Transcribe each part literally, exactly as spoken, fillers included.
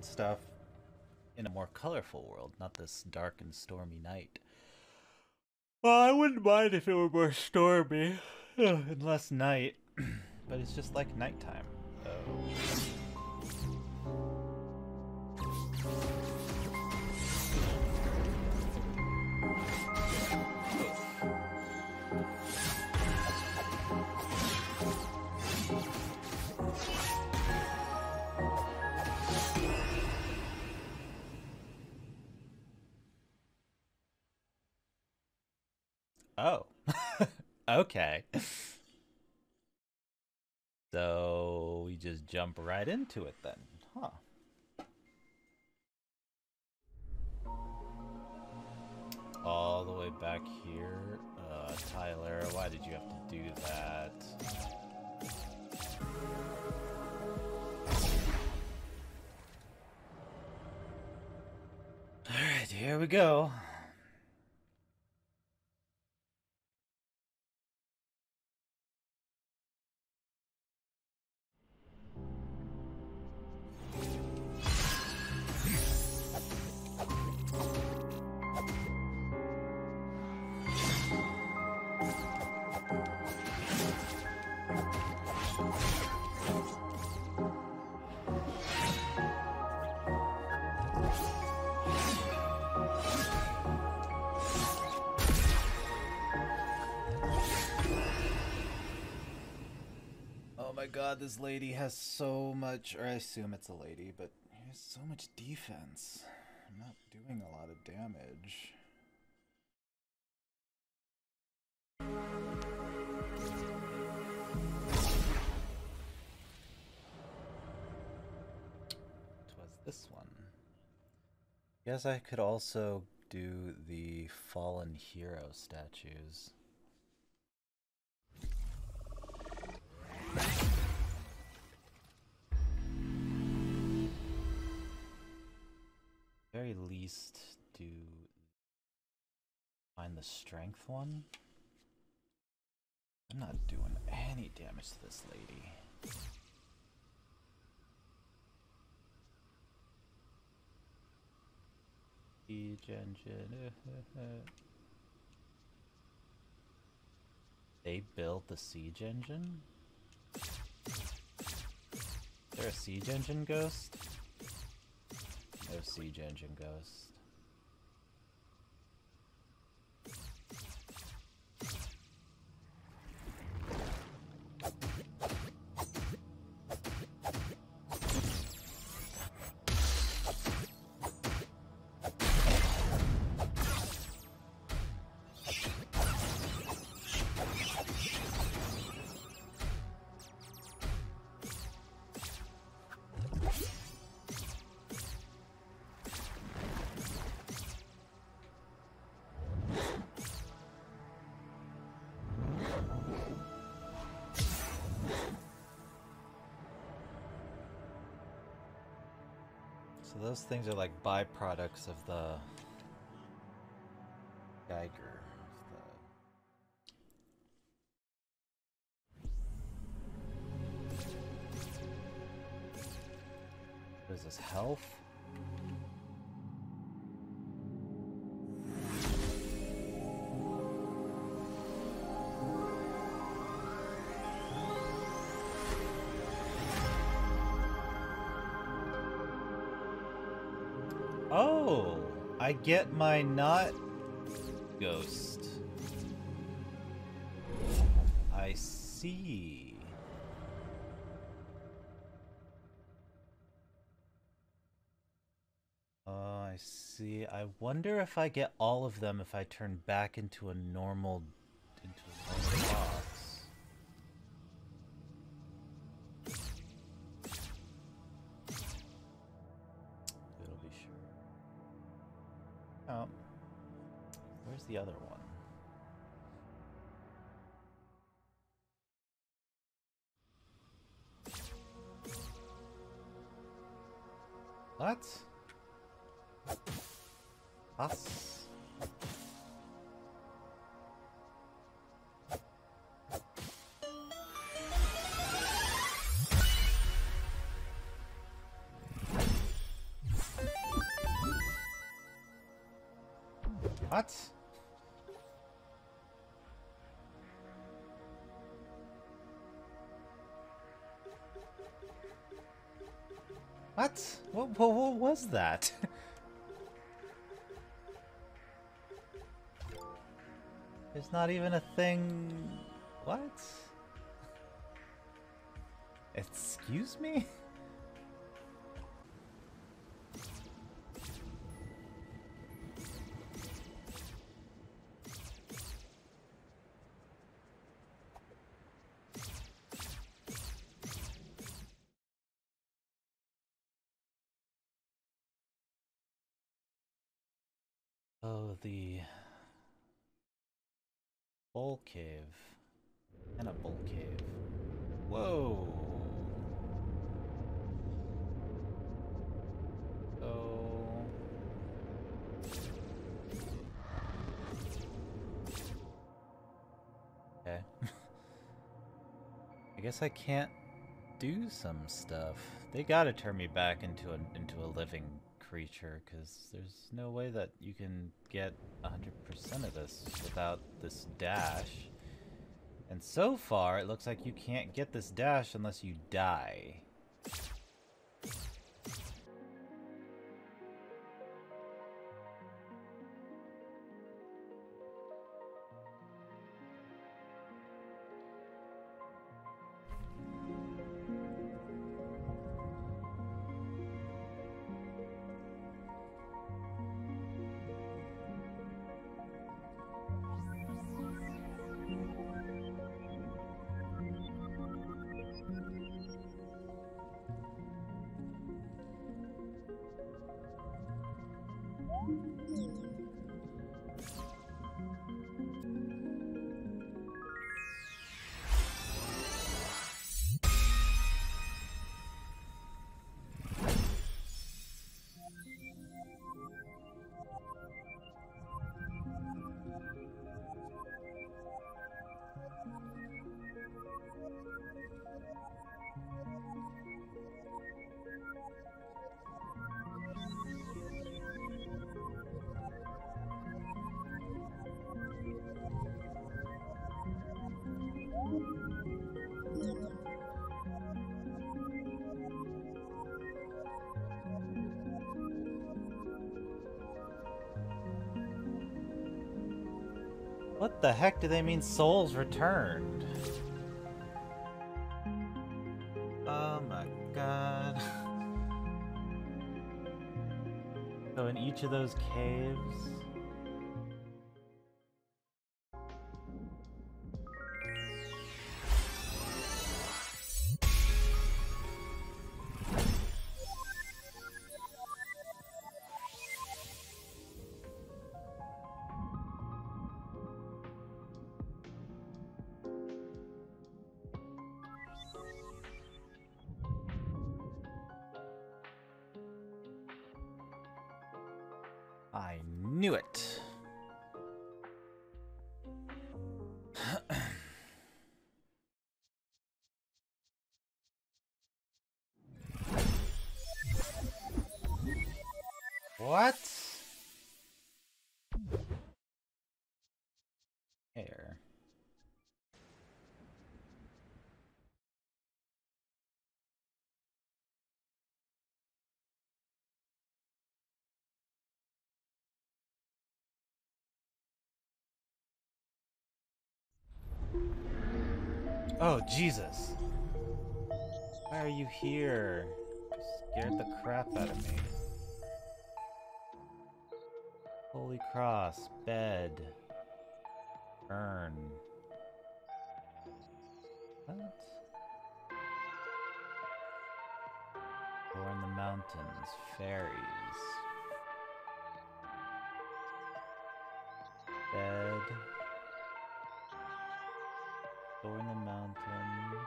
stuff in a more colorful world, not this dark and stormy night. Well, I wouldn't mind if it were more stormy and less night, but it's just like nighttime. Oh. Oh, okay. So we just jump right into it then, huh? All the way back here. Uh, Tyler, why did you have to do that? Alright, here we go. God, this lady has so much, or I assume it's a lady, but he has so much defense. I'm not doing a lot of damage. Twas this one. Guess I could also do the fallen hero statues. Very least do find the strength one. I'm not doing any damage to this lady. Siege engine. They built the siege engine? Is there a siege engine ghost? No siege engine ghost. So those things are like byproducts of the Geiger. What is this, health? Oh, I get my not ghost. I see. Oh, I see. I wonder if I get all of them if I turn back into a normal, into a normal box. Oh, where's the other one? What? Us? What? What? What, what, what was that? There's not even a thing... What? Excuse me? Oh, the bowl cave. And a bowl cave. Whoa! Oh. Okay. I guess I can't do some stuff. They gotta turn me back into a into a living creature, because there's no way that you can get one hundred percent of this without this dash. And so far, it looks like you can't get this dash unless you die. What the heck do they mean souls returned? Oh my god. So in each of those caves... I knew it. What? Hair. Oh, Jesus. Why are you here? You scared the crap out of me. Holy cross, bed, urn. What? Door in the mountains, fairies. Bed. Door in the mountains.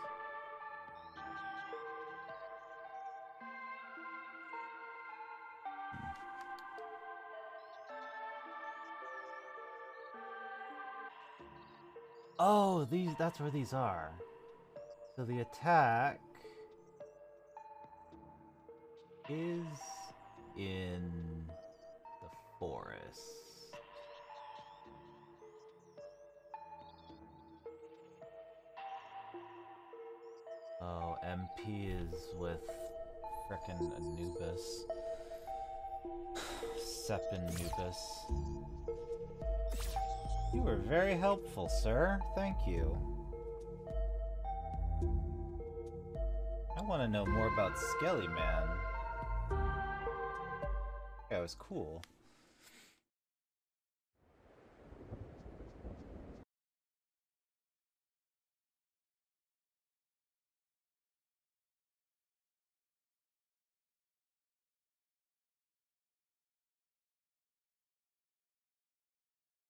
Oh, these, that's where these are. So the attack is in the forest. Oh, M P is with frickin' Anubis. Seppin Anubis. You were very helpful, sir. Thank you. I want to know more about Skelly Man. That guy was cool.